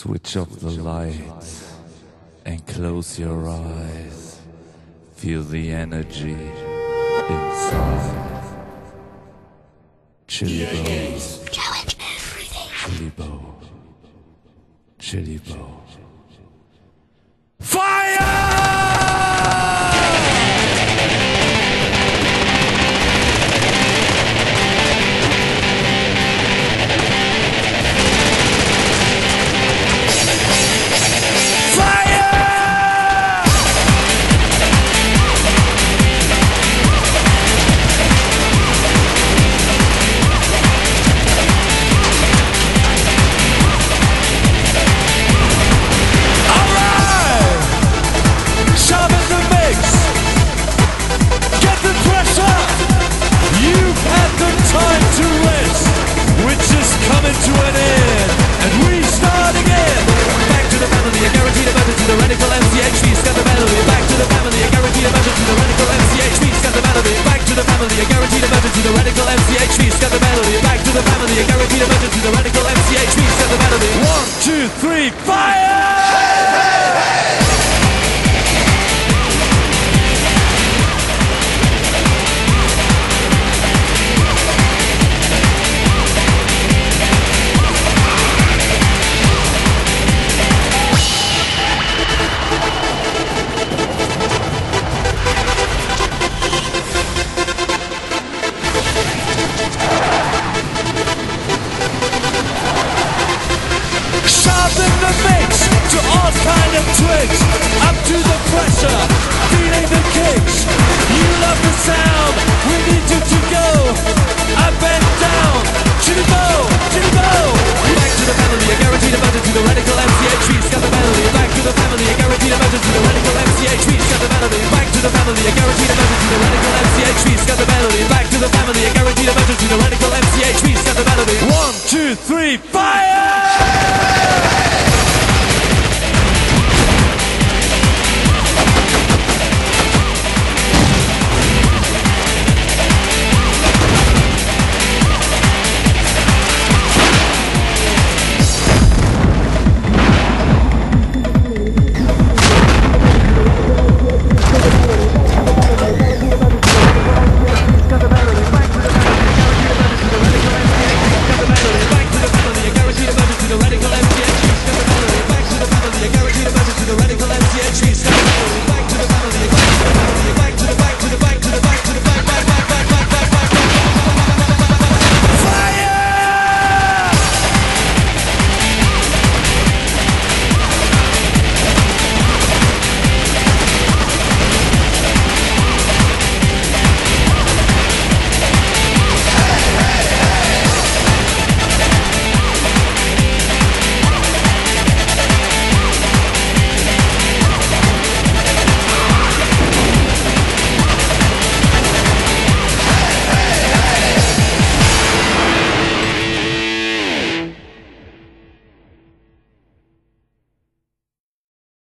Switch off the lights and close your eyes. Feel the energy inside. Chili Bow. Challenge everything. Chili Bow. Chili Bow. Fire! To an end, and we start again. Back to the family, a guaranteed emergency, the radical MCHV, scat the melody. Back to the family, a guaranteed emergency, the radical MCHV, scat the melody. Back to the family, a guaranteed emergency, the radical MCHV, scat the melody. Back to the family, a guaranteed emergency, the radical MCHV, scat the melody. 1, 2, 3, fire!